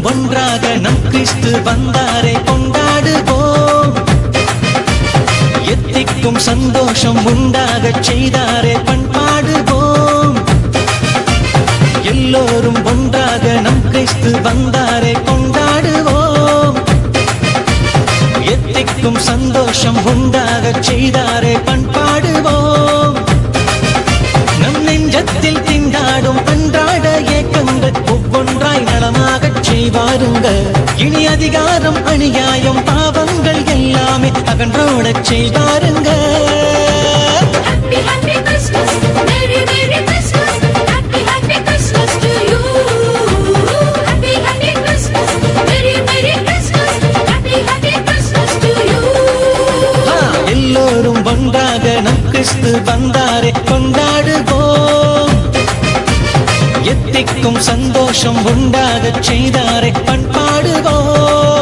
ஒன்றாக நம் கிறிஸ்து வந்தாரை கொண்டாடுவோம். எத்திக்கும் சந்தோஷம் உண்டாகச் செய்தாரே பண்பாடுவோம். எல்லோரும் ஒன்றாக நம் கிறிஸ்து வந்தாரை கொண்டாடுவோம். எத்திக்கும் சந்தோஷம் உண்டாகச் செய்தாரே பண்பாடுவோம். நம் நெஞ்சத்தில் திண்டாடும் அன்றாட ஏக்கங்கள் ஒவ்வொன்றாய் நலமாகச் செய்வாருங்க. இனி அதிகாரம் அநியாயம் பாவங்கள் எல்லாமே அகன்றோடச் செய்வாருங்க. எல்லோரும் ஒன்றாக நம் கிறிஸ்து வந்தாரை கொண்டாடுவோம். எத்திக்கும் சந்தோஷம் உண்டாகச் செய்தாரை பண்பாடுவோம்.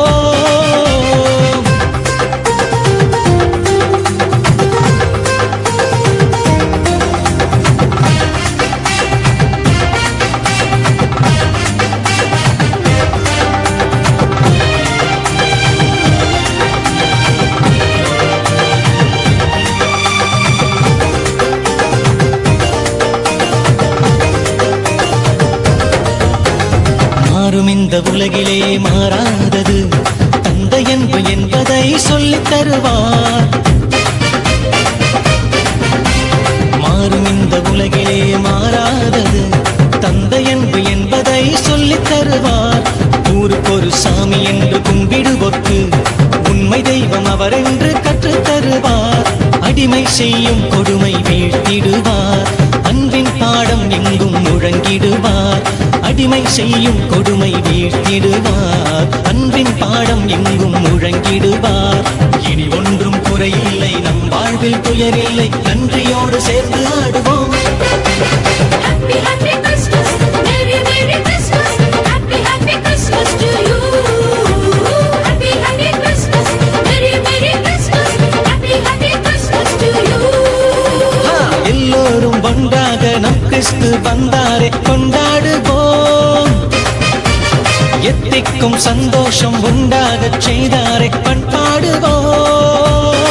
இந்த உலகிலே மாறாதது தந்தையன்பு என்பதை சொல்லித் தருவார். மாறும் இந்த உலகிலே மாறாதது தந்தையன்பு என்பதை சொல்லித் தருவார். ஊருக்கொரு சாமி என்று கும்பிடுவோர்க்கு உண்மை தெய்வம் அவர் என்று கற்றுத் தருவார். அடிமை செய்யும் கொடுமை வீழ்த்திடுவார். அன்பின் பாடம் எங்கும் முழங்கிடுவார். அடிமை செய்யும் கொடுமை வீழ்த்திடுவார். அன்பின் பாடம் எங்கும் முழங்கிடுவார். இனி ஒன்றும் குறையில்லை, நம் வாழ்வில் துயரில்லை, நன்றியோடு சேர்ந்து ஆடுவோம். எல்லோரும் ஒன்றாக நம் கிறிஸ்து வந்தாரை கொண்டாடுவோம். எத்திக்கும் சந்தோஷம் உண்டாகச் செய்தாரை பண்பாடுவோம்.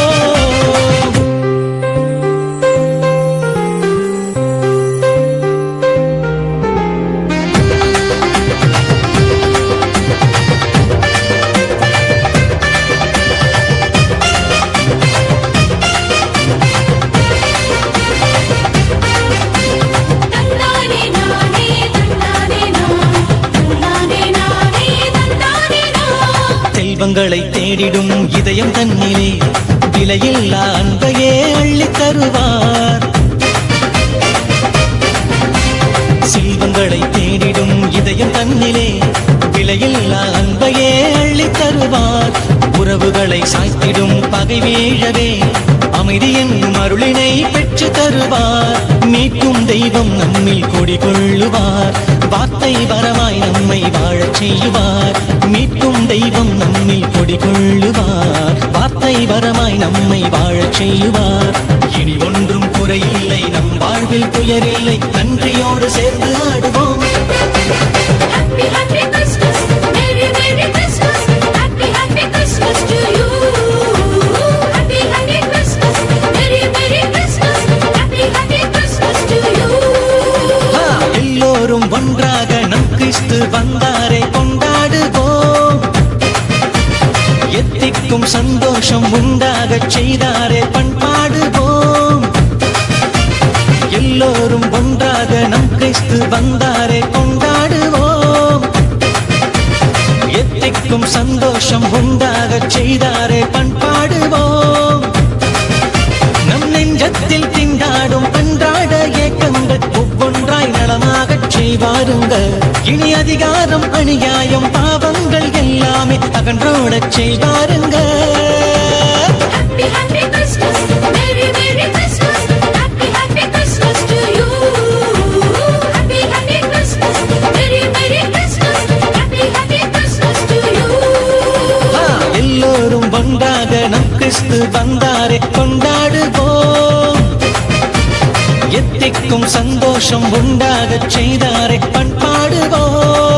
செல்வங்களை தேடிடும் இதயம் தன்னிலே விலையில்லா அன்பையே அள்ளித் தருவார். செல்வங்களை தேடிடும் இதயம் தன்னிலே விலையில்லா அன்பையே அள்ளித் தருவார். உறவுகளை சாய்த்திடும் பகை வீழவே அமைதி என்னும் அருளினை பெற்று தருவார். மீட்கும் தெய்வம் நம்மில் குடிகொள்ளுவார். வார்த்தை வரமாய் நம்மை வாழச் செய்வார். மீட்கும் தெய்வம் நம்மில் குடிகொள்ளுவார். வார்த்தை வரமாய் நம்மை வாழச் செய்வார். இனி ஒன்றும் குறையில்லை, நம் வாழ்வில் துயரில்லை, நன்றியோடு சேர்ந்து ஆடுவோம். எல்லோரும் ஒன்றாக நம் கிறிஸ்து வந்தாரை கொண்டாடுவோம். எத்திக்கும் சந்தோஷம் உண்டாகச் செய்தாரே பண்பாடுவோம். எல்லோரும் ஒன்றாக நம் கிறிஸ்து வந்தாரை கொண்டாடுவோம். எத்திக்கும் சந்தோஷம் உண்டாகச் செய்தாரே பண்பாடுவோம். நம் நெஞ்சத்தில் திண்டாடும் அன்றாட ஏக்கங்கள் ஒவ்வொன்றாய் நலமாகச் செய்வாருங்க. இனி அதிகாரம் அநியாயம் பாவங்கள் எல்லாமே அகன்றோடச் செய்வாருங்க. எல்லோரும் ஒன்றாக நம் கிறிஸ்து வந்தாரை கொண்டாடுவோம். எத்திக்கும் சந்தோஷம் உண்டாகச் செய்தாரை பண்பாடுவோம்.